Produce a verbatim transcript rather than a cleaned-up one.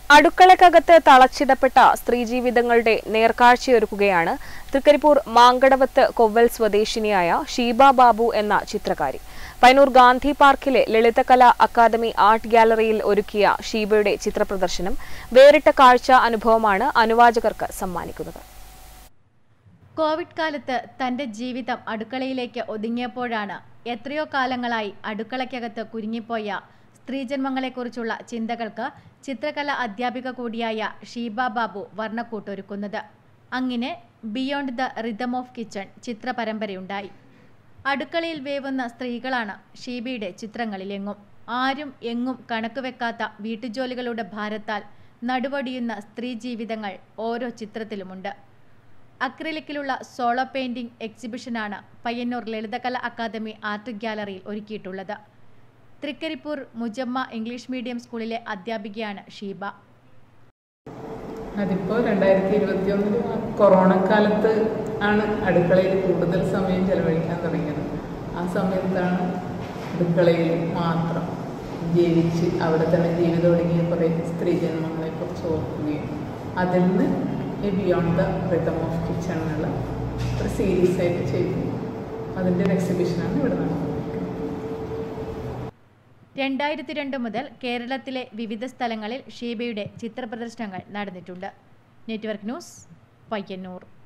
അടുക്കളക്കകത്ത് തളച്ചിടപ്പെട്ട സ്ത്രീജീവിതങ്ങളുടെ നേർക്കാഴ്ചയൊരുക്കുകയാണ് തൃക്കരിപ്പൂർ മാങ്കടവത്ത് കൊവ്വൽ സ്വദേശിനിയായ ഷീബ ബാബു എന്ന ചിത്രകാരി. പയ്യന്നൂർ ഗാന്ധി പാർക്കിലെ ലളിതകലാ അക്കാദമി ആർട്ട് ഗ്യാലറിയിൽ ഒരുക്കിയ ഷീബയുടെ ചിത്രപ്രദർശനം വേറിട്ട കാഴ്ച അനുഭവമാണ് അനുവാചകർക്ക് സമ്മാനിക്കുന്നത്. കോവിഡ് കാലത്ത് തന്റെ ജീവിതം അടുക്കളയിലേക്ക് ഒതുങ്ങിയപ്പോഴാണ് എത്രയോ കാലങ്ങളായി അടുക്കളയ്ക്കകത്ത് കുരുങ്ങിപ്പോയ സ്ത്രീജന്മങ്ങളെക്കുറിച്ചുള്ള ചിന്തകൾക്ക് ചിത്രകല അധ്യാപിക കൂടിയായ ഷീബ ബാബു വർണ്ണക്കൂട്ടൊരുക്കുന്നത്. അങ്ങനെ beyond the rhythm of kitchen ചിത്രപരമ്പരയുണ്ടായി. അടുക്കളയിൽ വേവുന്ന സ്ത്രീകളാണ് ഷീബയുടെ ചിത്രങ്ങളിലെങ്ങും. ആരും എങ്ങും കണക്കുവെക്കാത്ത വീട്ടുജോലികളുടെ ഭാരത്താൽ നടുവടിയുന്ന സ്ത്രീ ജീവിതങ്ങൾ ഓരോ ചിത്രത്തിലുമുണ്ട്. അക്രിലിക്കിലുള്ള സോളോ പെയിന്റിംഗ് എക്സിബിഷനാണ് പയ്യന്നൂർ ലളിതകലാ അക്കാദമി ആർട്ട് ഗ്യാലറിയിൽ ഒരുക്കിയിട്ടുള്ളത്. തൃക്കരിപ്പൂർ മുജമ്മ ഇംഗ്ലീഷ് മീഡിയം സ്കൂളിലെ അധ്യാപികയാണ് ഷീബ. അതിപ്പോൾ രണ്ടായിരത്തി ഇരുപത്തി ഒന്നിൽ കൊറോണ കാലത്ത് ആണ് അടുക്കളയിൽ കൂടുതൽ സമയം ചെലവഴിക്കാൻ തുടങ്ങിയത്. ആ സമയത്താണ് അടുക്കളയിൽ മാത്രം ജീവിച്ച് അവിടെ തന്നെ ജീവിതം ഒടുങ്ങിയ കുറേ സ്ത്രീജന്മങ്ങളെ കുറിച്ച് ഓർക്കുകയും അതിൽ നിന്ന് ഈ beyond the rhythm of kitchen എന്നുള്ള ഒരു സീരീസായിട്ട് ചെയ്തു. അതിൻ്റെ ഒരു എക്സിബിഷനാണ് ഇവിടെ നടന്നത്. രണ്ടായിരത്തി രണ്ട് മുതൽ കേരളത്തിലെ വിവിധ സ്ഥലങ്ങളിൽ ഷീബയുടെ ചിത്രപ്രദർശനങ്ങൾ നടന്നിട്ടുണ്ട്. Network news, Payyanur.